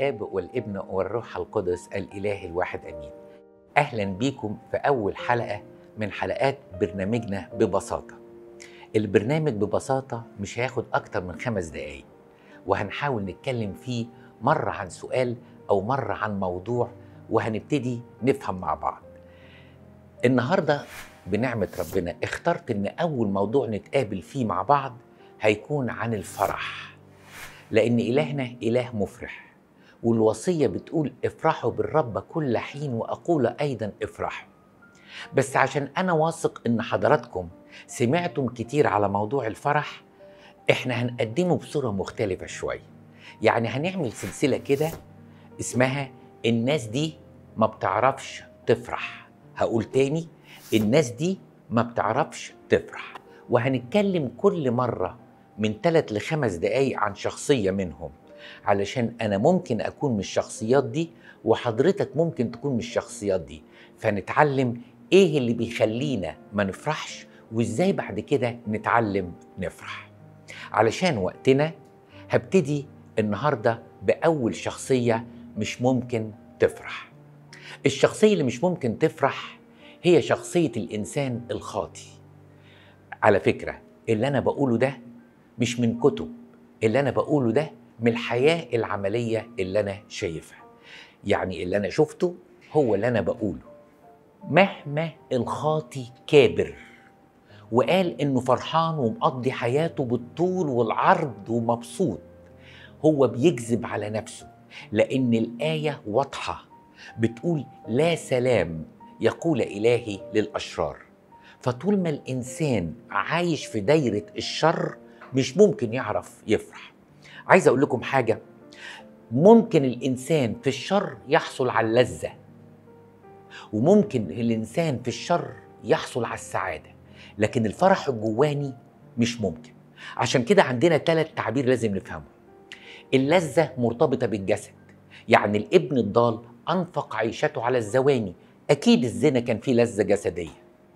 الآب والابن والروح القدس الإله الواحد أمين. أهلا بيكم في أول حلقة من حلقات برنامجنا ببساطة. البرنامج ببساطة مش هياخد أكتر من 5 دقايق، وهنحاول نتكلم فيه مرة عن سؤال أو مرة عن موضوع، وهنبتدي نفهم مع بعض. النهاردة بنعمة ربنا اخترت إن أول موضوع نتقابل فيه مع بعض هيكون عن الفرح، لأن إلهنا إله مفرح، والوصية بتقول افرحوا بالرب كل حين وأقول أيضا افرحوا. بس عشان أنا واثق إن حضراتكم سمعتم كتير على موضوع الفرح، إحنا هنقدمه بصورة مختلفة شوية. يعني هنعمل سلسلة كده اسمها الناس دي ما بتعرفش تفرح. هقول تاني، الناس دي ما بتعرفش تفرح، وهنتكلم كل مرة من 3 ل5 دقايق عن شخصية منهم، علشان أنا ممكن أكون من الشخصيات دي وحضرتك ممكن تكون من الشخصيات دي، فنتعلم إيه اللي بيخلينا ما نفرحش وإزاي بعد كده نتعلم نفرح. علشان وقتنا هبتدي النهاردة بأول شخصية مش ممكن تفرح. الشخصية اللي مش ممكن تفرح هي شخصية الإنسان الخاطي. على فكرة اللي أنا بقوله ده مش من كتب، اللي أنا بقوله ده من الحياة العملية اللي أنا شايفها. يعني اللي أنا شفته هو اللي أنا بقوله. مهما الخاطي كابر وقال إنه فرحان ومقضي حياته بالطول والعرض ومبسوط، هو بيكذب على نفسه، لأن الآية واضحة بتقول لا سلام يقول إلهي للأشرار. فطول ما الإنسان عايش في دايرة الشر مش ممكن يعرف يفرح. عايز أقول لكم حاجة، ممكن الإنسان في الشر يحصل على اللذة، وممكن الإنسان في الشر يحصل على السعادة، لكن الفرح الجواني مش ممكن. عشان كده عندنا 3 تعبير لازم نفهمهم. اللذة مرتبطة بالجسد، يعني الابن الضال أنفق عيشته على الزواني، أكيد الزنا كان فيه لذة جسدية.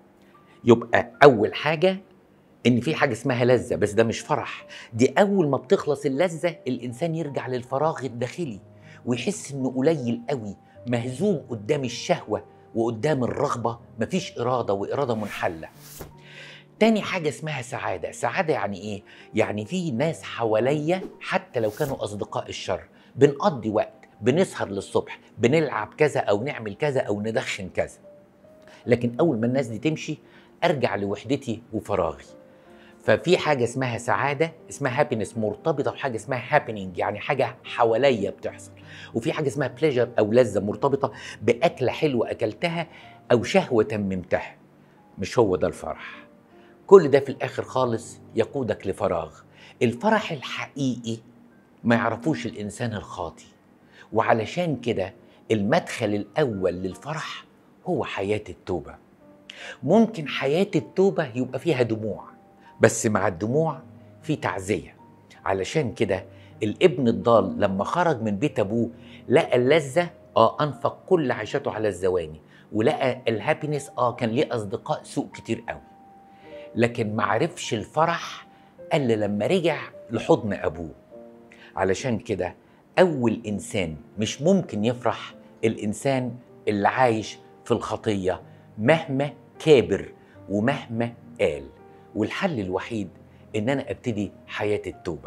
يبقى أول حاجة إن في حاجة اسمها لذة، بس ده مش فرح. دي أول ما بتخلص اللذة الإنسان يرجع للفراغ الداخلي ويحس إنه قليل قوي، مهزوم قدام الشهوة وقدام الرغبة، مفيش إرادة وإرادة منحلة. تاني حاجة اسمها سعادة. سعادة يعني إيه؟ يعني في ناس حواليا حتى لو كانوا أصدقاء الشر بنقضي وقت، بنسهر للصبح، بنلعب كذا أو نعمل كذا أو ندخن كذا، لكن أول ما الناس دي تمشي أرجع لوحدتي وفراغي. ففي حاجة اسمها سعادة، اسمها هابينس، مرتبطة بحاجة اسمها هابينينج، يعني حاجة حواليا بتحصل. وفي حاجة اسمها بليجر أو لذة، مرتبطة بأكلة حلوة أكلتها أو شهوة تممتها. مش هو ده الفرح. كل ده في الآخر خالص يقودك لفراغ. الفرح الحقيقي ما يعرفوش الإنسان الخاطي، وعلشان كده المدخل الأول للفرح هو حياة التوبة. ممكن حياة التوبة يبقى فيها دموع، بس مع الدموع في تعزية. علشان كده الابن الضال لما خرج من بيت أبوه لقى اللذة، أنفق كل عيشته على الزواني، ولقى الهابينس، كان ليه أصدقاء سوء كتير قوي، لكن معرفش الفرح إلا لما رجع لحضن أبوه. علشان كده أول إنسان مش ممكن يفرح الإنسان اللي عايش في الخطية مهما كابر ومهما قال. والحل الوحيد إن أنا أبتدي حياة التوبة.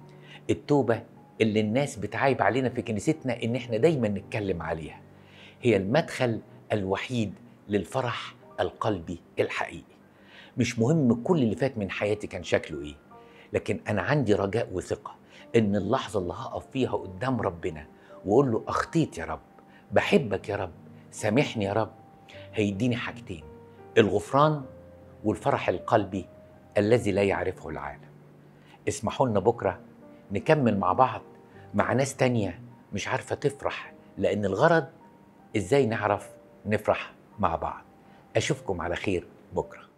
التوبة اللي الناس بتعايب علينا في كنيستنا إن إحنا دايما نتكلم عليها، هي المدخل الوحيد للفرح القلبي الحقيقي. مش مهم كل اللي فات من حياتي كان شكله ايه، لكن انا عندي رجاء وثقة ان اللحظة اللي هقف فيها قدام ربنا واقول له اخطيت يا رب، بحبك يا رب، سامحني يا رب، هيديني حاجتين: الغفران والفرح القلبي الذي لا يعرفه العالم. اسمحوا لنا بكرة نكمل مع بعض مع ناس تانية مش عارفة تفرح، لان الغرض ازاي نعرف نفرح مع بعض. اشوفكم على خير بكرة.